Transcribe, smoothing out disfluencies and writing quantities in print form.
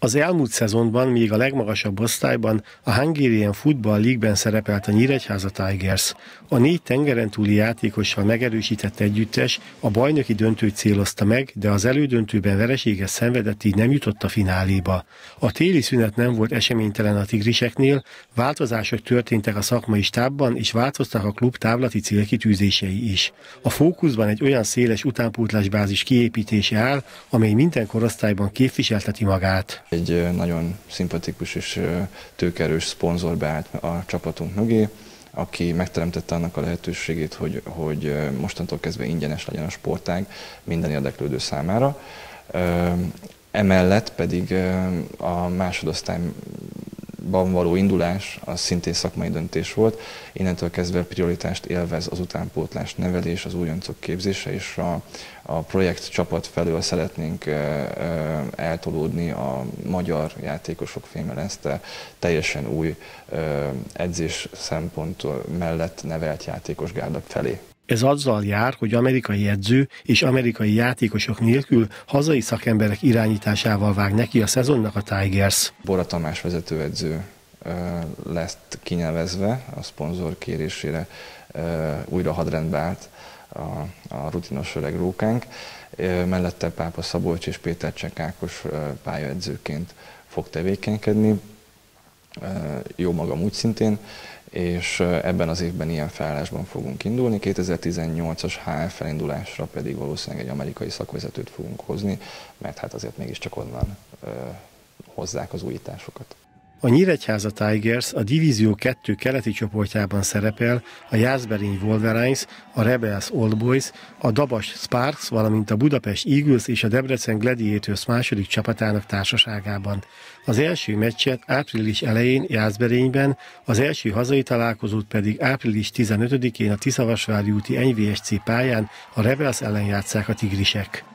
Az elmúlt szezonban még a legmagasabb osztályban, a Hungarian Football League-ben szerepelt a Nyíregyháza Tigers. A 4 tengeren túli játékossal megerősített együttes a bajnoki döntőt célozta meg, de az elődöntőben vereséget szenvedett, így nem jutott a fináléba. A téli szünet nem volt eseménytelen a tigriseknél, változások történtek a szakmai stábban, és változtak a klub távlati célkitűzései is. A fókuszban egy olyan széles utánpótlásbázis kiépítése áll, amely minden korosztályban képviselteti magát. Egy nagyon szimpatikus és tőkerős szponzor beállt a csapatunk mögé, aki megteremtette annak a lehetőségét, hogy mostantól kezdve ingyenes legyen a sportág minden érdeklődő számára. Emellett pedig a másodosztályban való indulás az szintén szakmai döntés volt. Innentől kezdve prioritást élvez az utánpótlás nevelés, az újoncok képzése, és a projekt csapat felől szeretnénk eltolódni a magyar játékosok fémjelezte teljesen új edzés szempont mellett nevelt játékosgárda felé. Ez azzal jár, hogy amerikai edző és amerikai játékosok nélkül hazai szakemberek irányításával vág neki a szezonnak a Tigers. Bora Tamás vezetőedző lesz kinevezve, a szponzor kérésére újra hadrendbe állt a rutinos öreg rókánk. Mellette Pápa Szabolcs és Péter Csek Ákos pályaedzőként fog tevékenykedni, jó magam úgy szintén, és ebben az évben ilyen felállásban fogunk indulni. 2018-as HF elindulásra pedig valószínűleg egy amerikai szakvezetőt fogunk hozni, mert hát azért mégiscsak onnan hozzák az újításokat. A Nyíregyháza Tigers a Divízió 2 keleti csoportjában szerepel a Jászberény Wolverines, a Rebels Old Boys, a Dabas Sparks, valamint a Budapest Eagles és a Debrecen Gladiators második csapatának társaságában. Az első meccset április elején Jászberényben, az első hazai találkozót pedig április 15-én a Tiszavasvári úti NVSC pályán a Rebels ellen játsszák a tigrisek.